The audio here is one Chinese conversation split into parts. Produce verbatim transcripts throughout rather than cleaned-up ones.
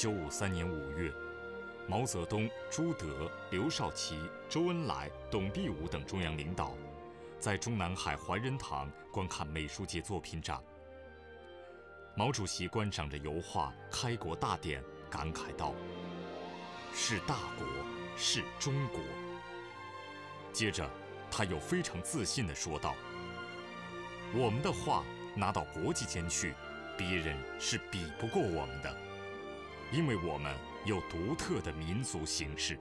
九五三年五月，毛泽东、朱德、刘少奇、周恩来、董必武等中央领导在中南海怀仁堂观看美术界作品展。毛主席观赏着油画《开国大典》，感慨道：“是大国，是中国。”接着，他又非常自信地说道：“我们的画拿到国际间去，别人是比不过我们的，因为我们有独特的民族形式。”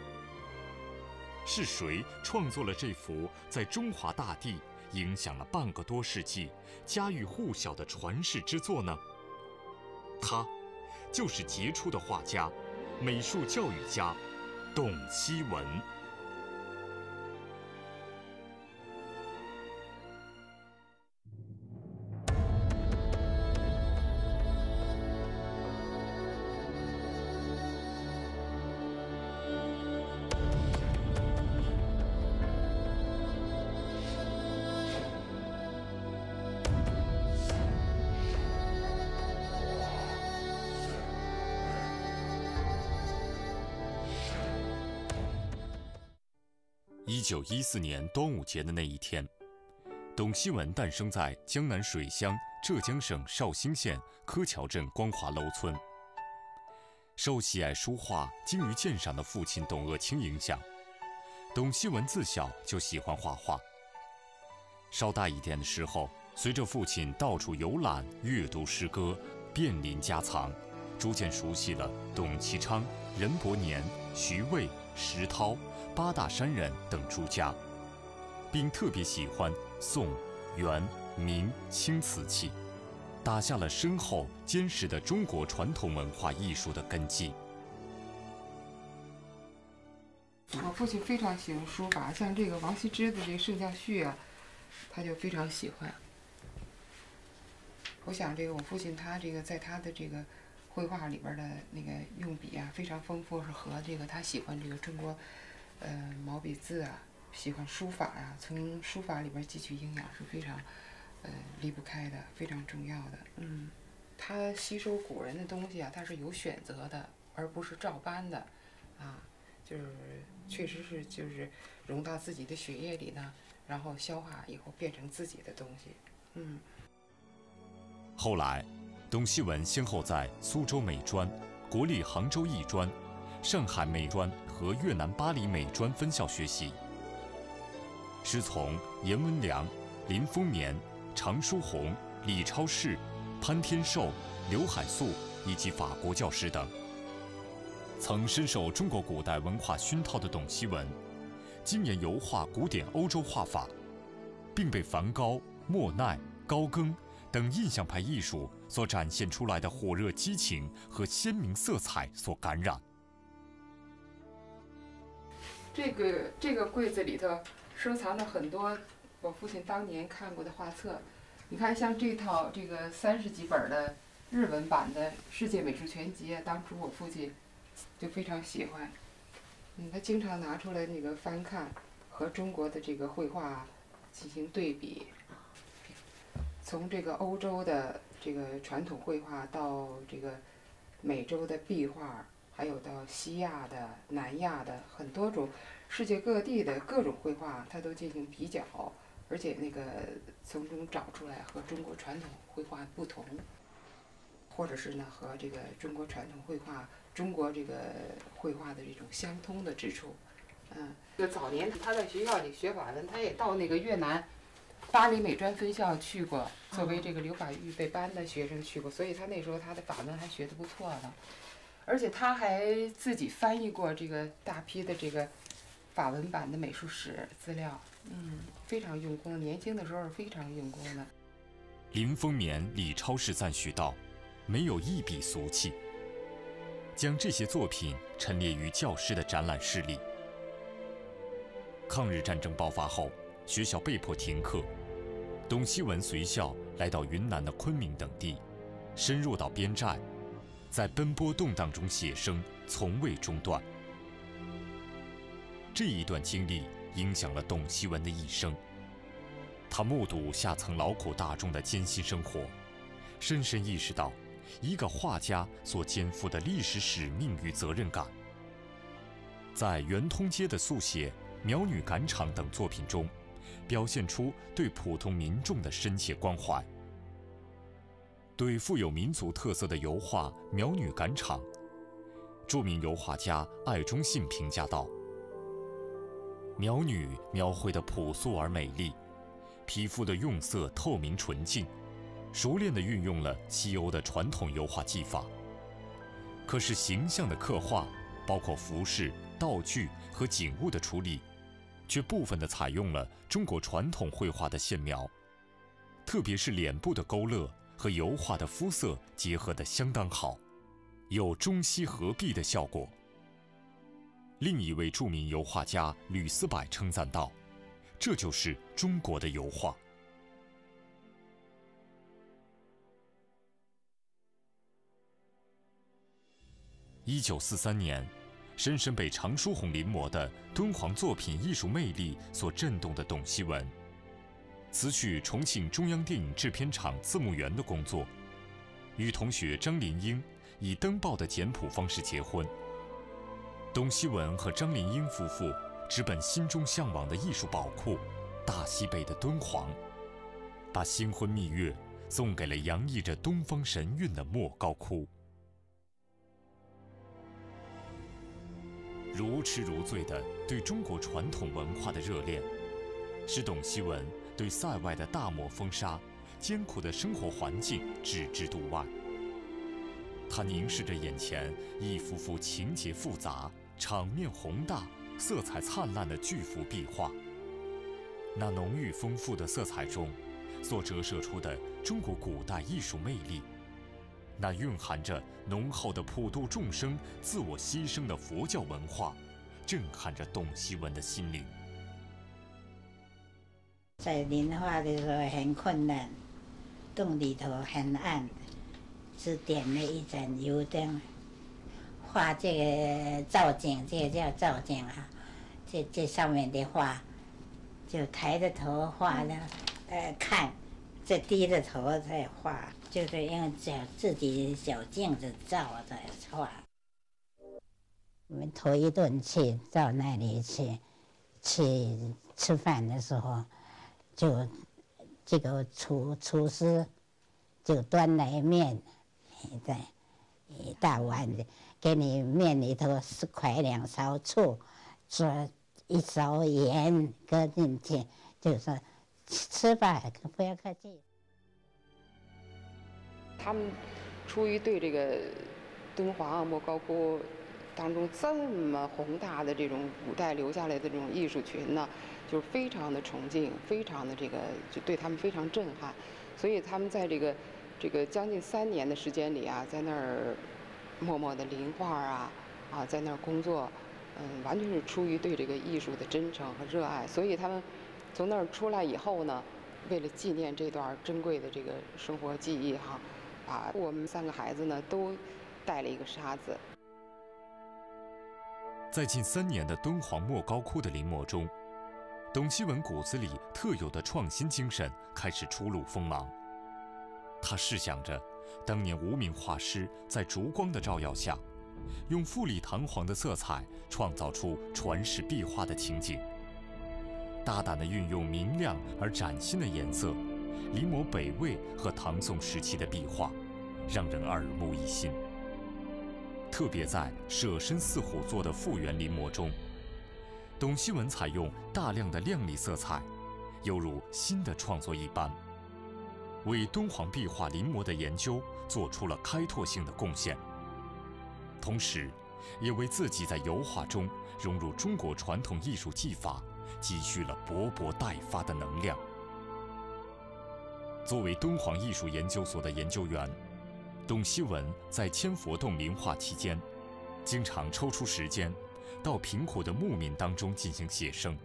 是谁创作了这幅在中华大地影响了半个多世纪、家喻户晓的传世之作呢？他，就是杰出的画家、美术教育家董希文。一九一四年端午节的那一天，董希文诞生在江南水乡浙江省绍兴县柯桥镇光华楼村。受喜爱书画、精于鉴赏的父亲董鄂清影响，董希文自小就喜欢画画。稍大一点的时候，随着父亲到处游览、阅读诗歌，遍临家藏，逐渐熟悉了董其昌、任伯年、徐渭、石涛、八大山人等诸家，并特别喜欢宋、元、明、清瓷器，打下了深厚坚实的中国传统文化艺术的根基。 我父亲非常喜欢书法，像这个王羲之的这个《圣教序》啊，他就非常喜欢。我想这个我父亲他这个在他的这个绘画里边的那个用笔啊非常丰富，是和这个他喜欢这个中国呃毛笔字啊，喜欢书法啊，从书法里边汲取营养是非常呃离不开的，非常重要的。嗯，他吸收古人的东西啊，他是有选择的，而不是照搬的啊，就是确实是就是融到自己的血液里呢，然后消化以后变成自己的东西。嗯。 后来，董希文先后在苏州美专、国立杭州艺专、上海美专和越南巴黎美专分校学习，师从阎文良、林风眠、常书鸿、李超市、潘天寿、刘海粟以及法国教师等。曾深受中国古代文化熏陶的董希文，精研油画古典欧洲画法，并被梵高、莫奈、高更等印象派艺术所展现出来的火热激情和鲜明色彩所感染。 这个这个柜子里头收藏了很多我父亲当年看过的画册。你看，像这套这个三十几本的日文版的《世界美术全集》，当初我父亲就非常喜欢。嗯，他经常拿出来那个翻看，和中国的这个绘画进行对比。从这个欧洲的这个传统绘画到这个美洲的壁画，还有到西亚的、南亚的很多种世界各地的各种绘画，他都进行比较，而且那个从中找出来和中国传统绘画不同，或者是呢和这个中国传统绘画、中国这个绘画的这种相通的之处。嗯，这个早年他在学校里学法文，他也到那个越南巴黎美专分校去过，作为这个留法预备班的学生去过，所以他那时候他的法文还学得不错的，而且他还自己翻译过这个大批的这个法文版的美术史资料，嗯，非常用功，年轻的时候是非常用功的。 林风眠、李超市赞许道：“没有一笔俗气。”将这些作品陈列于教师的展览室里。抗日战争爆发后，学校被迫停课，董希文随校来到云南的昆明等地，深入到边寨，在奔波动荡中写生，从未中断。这一段经历影响了董希文的一生。他目睹下层劳苦大众的艰辛生活，深深意识到一个画家所肩负的历史使命与责任感。在圆通街的速写、苗女赶场等作品中，表现出对普通民众的深切关怀。对富有民族特色的油画《苗女赶场》，著名油画家艾中信评价道：“苗女描绘的朴素而美丽，皮肤的用色透明纯净，熟练地运用了西欧的传统油画技法。可是形象的刻画，包括服饰、道具和景物的处理，却部分地采用了中国传统绘画的线描，特别是脸部的勾勒和油画的肤色结合得相当好，有中西合璧的效果。”另一位著名油画家吕思柏称赞道：“这就是中国的油画。”一九四三年，深深被常书鸿临摹的敦煌作品艺术魅力所震动的董希文，辞去重庆中央电影制片厂字幕员的工作，与同学张林英以登报的简朴方式结婚。董希文和张林英夫妇直奔心中向往的艺术宝库——大西北的敦煌，把新婚蜜月送给了洋溢着东方神韵的莫高窟。如痴如醉的对中国传统文化的热恋，使董希文对塞外的大漠风沙、艰苦的生活环境置之度外。他凝视着眼前一幅幅情节复杂、场面宏大、色彩灿烂的巨幅壁画，那浓郁丰富的色彩中，所折射出的中国古代艺术魅力，那蕴含着浓厚的普度众生、自我牺牲的佛教文化，震撼着董希文的心灵。 在临画的时候很困难，洞里头很暗，只点了一盏油灯，画这个造景，这个叫造景啊。这这上面的画，就抬着头画了，呃，看，这低着头在画，就是用小自己小镜子照着画。我们头一顿去到那里去，去吃饭的时候，就这个厨厨师就端来面，在一大碗的，给你面里头是㧟两勺醋，做一勺盐搁进去，就说吃吧，不要客气。 他们出于对这个敦煌莫高窟当中这么宏大的这种古代留下来的这种艺术群呢，就是非常的崇敬，非常的这个就对他们非常震撼，所以他们在这个这个将近三年的时间里啊，在那儿默默的临画啊啊，在那儿工作，嗯，完全是出于对这个艺术的真诚和热爱。所以他们从那儿出来以后呢，为了纪念这段珍贵的这个生活记忆哈，把我们三个孩子呢都带了一个沙子。 在近三年的敦煌莫高窟的临摹中，董希文骨子里特有的创新精神开始初露锋芒。他试想着，当年无名画师在烛光的照耀下，用富丽堂皇的色彩创造出传世壁画的情景，大胆地运用明亮而崭新的颜色，临摹北魏和唐宋时期的壁画，让人耳目一新。特别在舍身似虎做的复原临摹中，董希文采用大量的亮丽色彩，犹如新的创作一般，为敦煌壁画临摹的研究做出了开拓性的贡献，同时也为自己在油画中融入中国传统艺术技法积蓄了勃勃待发的能量。作为敦煌艺术研究所的研究员，董希文在千佛洞临画期间，经常抽出时间到贫苦的牧民当中进行写生。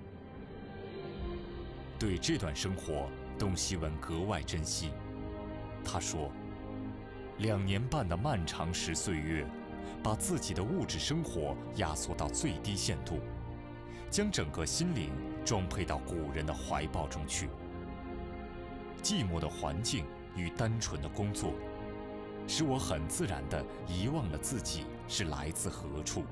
对这段生活，董希文格外珍惜。他说：“两年半的漫长时岁月，把自己的物质生活压缩到最低限度，将整个心灵装配到古人的怀抱中去。寂寞的环境与单纯的工作， 使我很自然地遗忘了自己是来自何处。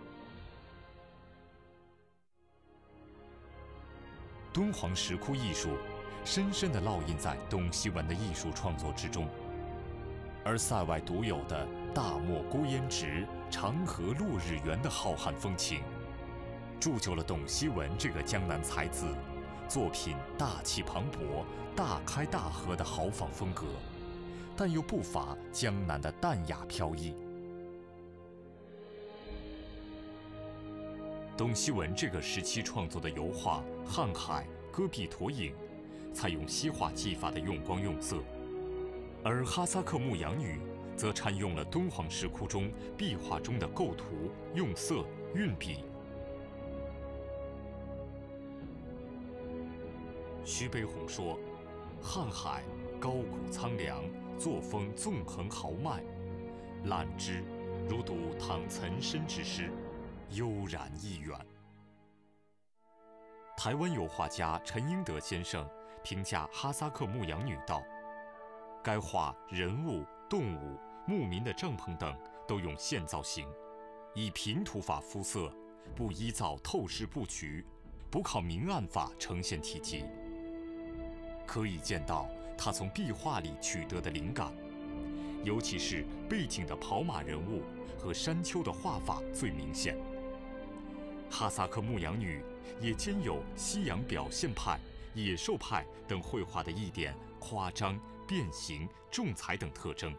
敦煌石窟艺术深深地烙印在董希文的艺术创作之中，而塞外独有的大漠孤烟直，长河落日圆的浩瀚风情，铸就了董希文这个江南才子作品大气磅礴、大开大合的豪放风格，但又不乏江南的淡雅飘逸。董希文这个时期创作的油画《瀚海》《戈壁驼影》，采用西画技法的用光用色，而哈萨克牧羊女则掺用了敦煌石窟中壁画中的构图、用色、运笔。徐悲鸿说：“瀚海高古苍凉，作风纵横豪迈，览之如读唐岑参之诗，悠然意远。”台湾油画家陈英德先生评价哈萨克牧羊女道：“该画人物、动物、牧民的帐篷等都用线造型，以平涂法肤色，不依照透视布局，不靠明暗法呈现体积。可以见到他从壁画里取得的灵感，尤其是背景的跑马人物和山丘的画法最明显。哈萨克牧羊女也兼有西洋表现派、野兽派等绘画的一点夸张、变形、重彩等特征。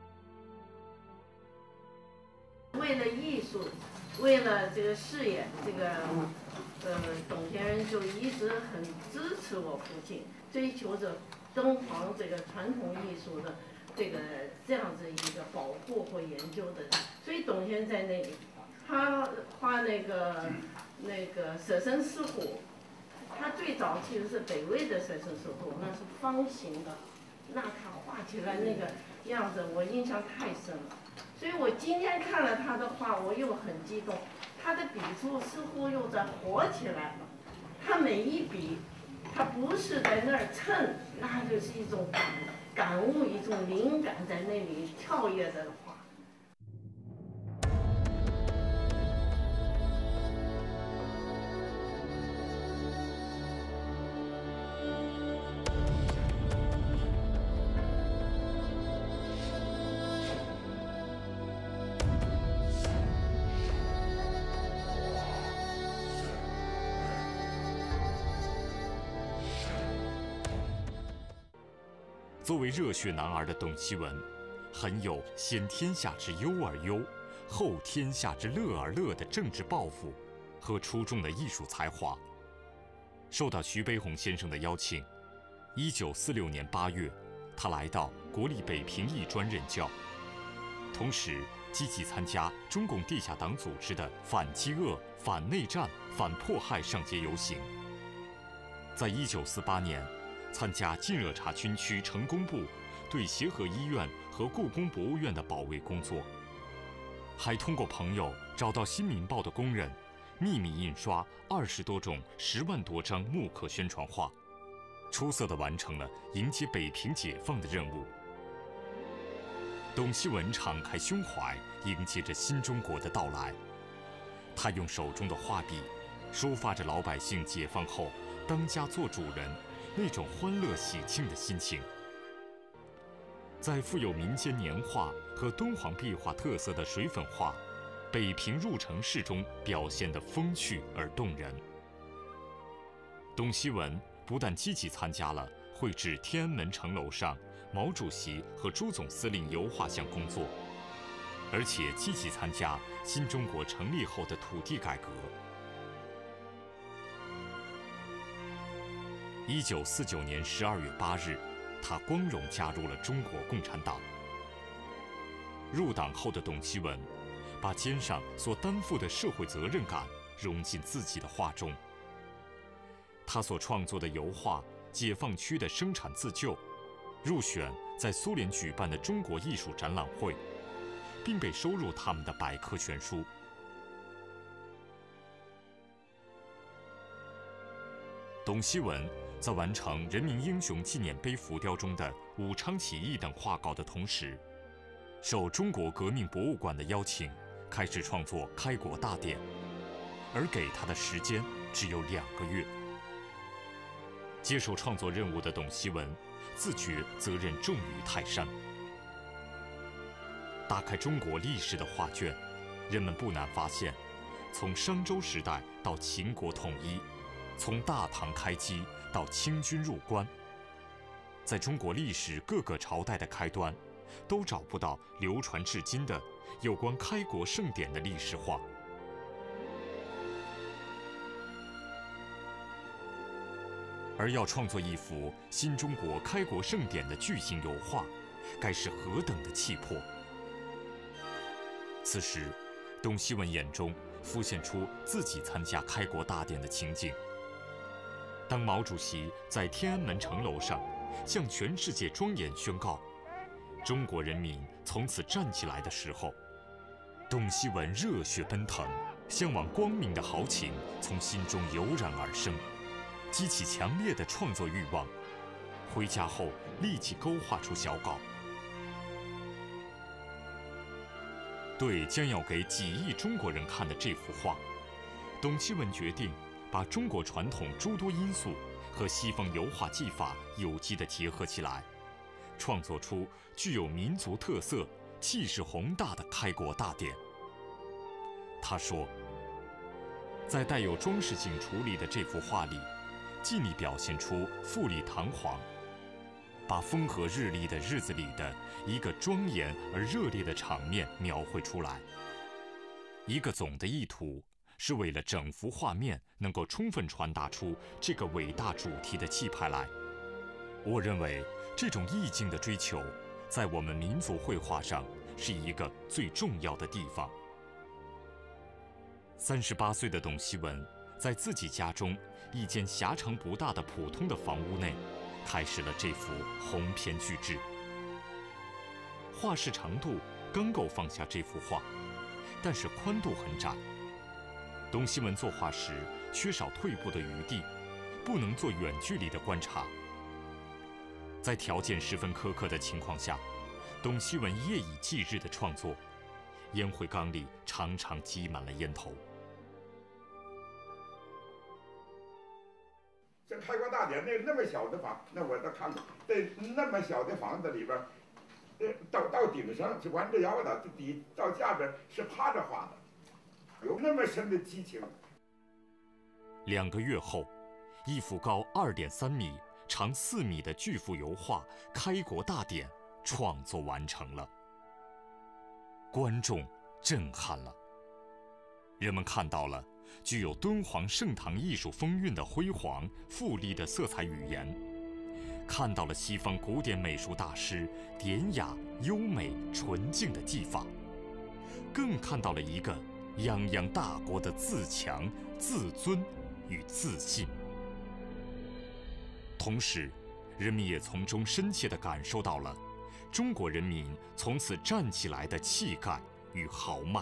为了艺术，为了这个事业，这个呃，董先生就一直很支持我父亲，追求着敦煌这个传统艺术的这个这样子一个保护或研究的。所以董先生在那里，他画那个那个舍身狮虎，他最早其实是北魏的舍身狮虎，那是方形的，那他画起来那个样子，我印象太深了。所以我今天看了他的画，我又很激动，他的笔触似乎又在活起来了。他每一笔，他不是在那儿蹭，那就是一种感感悟，一种灵感在那里跳跃的画。 作为热血男儿的董希文，很有先天下之忧而忧，后天下之乐而乐的政治抱负和出众的艺术才华。受到徐悲鸿先生的邀请，一九四六年八月，他来到国立北平艺专任教，同时积极参加中共地下党组织的反饥饿、反内战、反迫害上街游行。在一九四八年，参加晋热察军区成工部对协和医院和故宫博物院的保卫工作，还通过朋友找到《新民报》的工人，秘密印刷二十多种、十万多张木刻宣传画，出色地完成了迎接北平解放的任务。董希文敞开胸怀，迎接着新中国的到来。他用手中的画笔，抒发着老百姓解放后当家做主人那种欢乐喜庆的心情，在富有民间年画和敦煌壁画特色的水粉画《北平入城市》中表现得风趣而动人。董希文不但积极参加了绘制天安门城楼上毛主席和朱总司令油画像工作，而且积极参加新中国成立后的土地改革。一九四九年十二月八日，他光荣加入了中国共产党。入党后的董希文，把肩上所担负的社会责任感融进自己的画中。他所创作的油画《解放区的生产自救》，入选在苏联举办的中国艺术展览会，并被收入他们的百科全书。董希文在完成人民英雄纪念碑浮雕中的武昌起义等画稿的同时， 受中国革命博物馆的邀请，开始创作《开国大典》，而给他的时间只有两个月。接受创作任务的董希文，自觉责任重于泰山。打开中国历史的画卷，人们不难发现，从商周时代到秦国统一，从大唐开基到清军入关，在中国历史各个朝代的开端，都找不到流传至今的有关开国盛典的历史画。而要创作一幅新中国开国盛典的巨型油画，该是何等的气魄！此时，董希文眼中浮现出自己参加开国大典的情景。当毛主席在天安门城楼上向全世界庄严宣告中国人民从此站起来的时候，董希文热血奔腾，向往光明的豪情从心中油然而生，激起强烈的创作欲望。回家后立即勾画出小稿。对将要给几亿中国人看的这幅画，董希文决定把中国传统诸多因素和西方油画技法有机地结合起来，创作出具有民族特色、气势宏大的开国大典。他说，在带有装饰性处理的这幅画里，尽力表现出富丽堂皇，把风和日丽的日子里的一个庄严而热烈的场面描绘出来。一个总的意图是为了整幅画面能够充分传达出这个伟大主题的气派来。我认为这种意境的追求，在我们民族绘画上是一个最重要的地方。三十八岁的董希文，在自己家中一间狭长不大的普通的房屋内，开始了这幅鸿篇巨制。画室长度刚够放下这幅画，但是宽度很窄。董希文作画时缺少退步的余地，不能做远距离的观察。在条件十分苛刻的情况下，董希文夜以继日的创作，烟灰缸里常常积满了烟头。 这开国大典那那么小的房，那我都看过，在那么小的房子里边，呃，到到顶上是弯着腰的，底到下边是趴着画的，有那么深的激情。 两个月后，一幅高二点三米、长四米的巨幅油画《开国大典》创作完成了，观众震撼了。人们看到了具有敦煌盛唐艺术风韵的辉煌富丽的色彩语言，看到了西方古典美术大师典雅优美纯净的技法，更看到了一个泱泱大国的自强、自尊与自信。同时，人们也从中深切地感受到了中国人民从此站起来的气概与豪迈。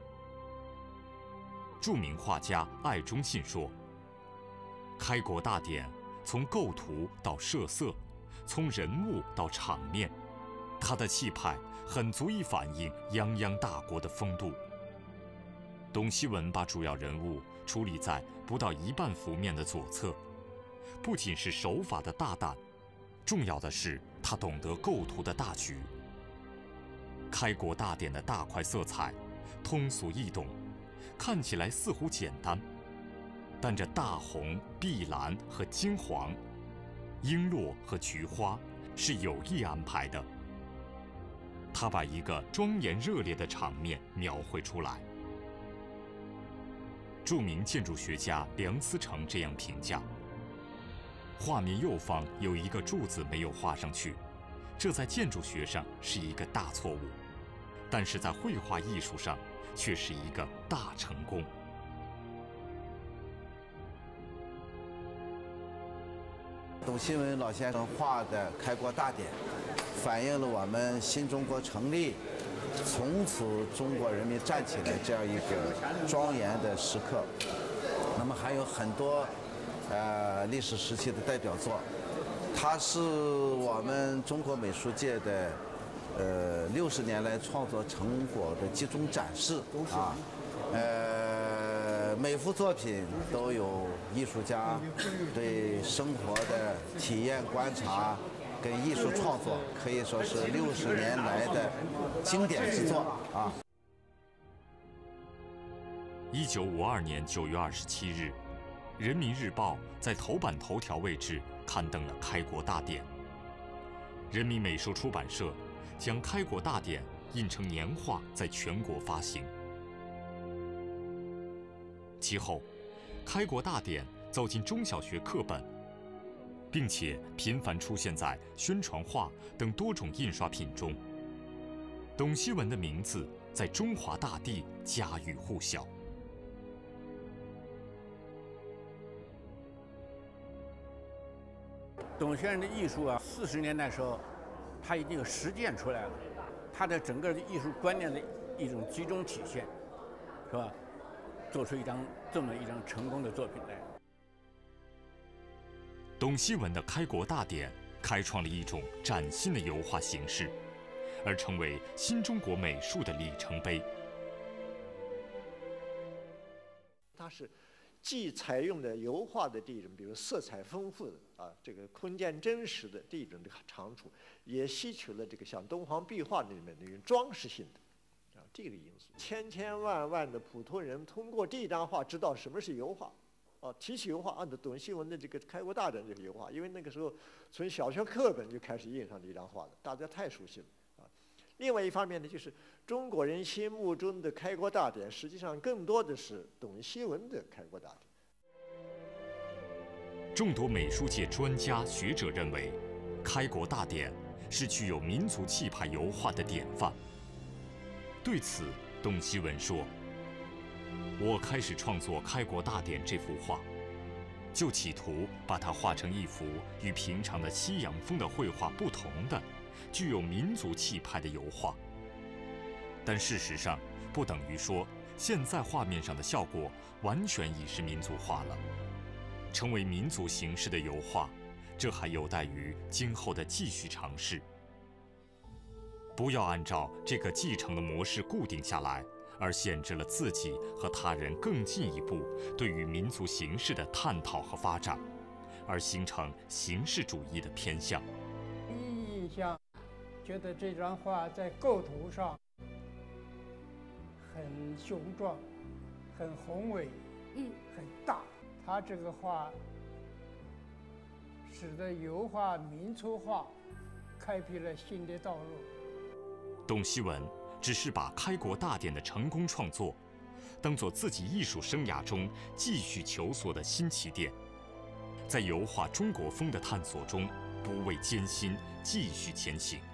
著名画家艾中信说：“开国大典从构图到设色，从人物到场面，它的气派很足以反映泱泱大国的风度。”董希文把主要人物处理在不到一半幅面的左侧，不仅是手法的大胆，重要的是他懂得构图的大局。开国大典的大块色彩通俗易懂，看起来似乎简单，但这大红、碧蓝和金黄、璎珞和菊花是有意安排的。他把一个庄严热烈的场面描绘出来。著名建筑学家梁思成这样评价：画面右方有一个柱子没有画上去，这在建筑学上是一个大错误，但是在绘画艺术上却是一个大成功。 董希文老先生画的《开国大典》，反映了我们新中国成立，从此中国人民站起来这样一个庄严的时刻。那么还有很多呃历史时期的代表作，它是我们中国美术界的呃六十年来创作成果的集中展示啊，呃每幅作品都有艺术家对生活的体验观察跟艺术创作，可以说是六十年来的经典之作啊。 一九五二年九月二十七日，《人民日报》在头版头条位置刊登了《开国大典》。人民美术出版社将《开国大典》印成年画，在全国发行。其后，《开国大典》走进中小学课本，并且频繁出现在宣传画等多种印刷品中。董希文的名字在中华大地家喻户晓。 董先生的艺术啊，四十年代时候，他已经有实践出来了，他的整个的艺术观念的一种集中体现，是吧？做出一张这么一张成功的作品来。 董希文的《开国大典》开创了一种崭新的油画形式，而成为新中国美术的里程碑。 它是既采用的油画的这种，比如色彩丰富的啊，这个空间真实的这种的长处，也吸取了这个像东方壁画里面的一种装饰性的啊这个因素。千千万万的普通人通过这张画知道什么是油画。啊，提起油画，按照董希文的这个《开国大典》就是油画，因为那个时候从小学课本就开始印上这张画了，大家太熟悉了啊。另外一方面呢，就是中国人心目中的《开国大典》，实际上更多的是董希文的《开国大典》。 众多美术界专家学者认为，《开国大典》是具有民族气派油画的典范。对此，董希文说：“我开始创作《开国大典》这幅画，就企图把它画成一幅与平常的西洋风的绘画不同的、具有民族气派的油画。但事实上，不等于说现在画面上的效果完全已是民族化了。成为民族形式的油画，这还有待于今后的继续尝试。不要按照这个继承的模式固定下来，而限制了自己和他人更进一步对于民族形式的探讨和发展，而形成形式主义的偏向。 第一印象，觉得这张画在构图上很雄壮，很宏伟，嗯，很大。他这个画使得油画民族化开辟了新的道路。 董希文只是把《开国大典》的成功创作当作自己艺术生涯中继续求索的新起点，在油画中国风的探索中不畏艰辛，继续前行。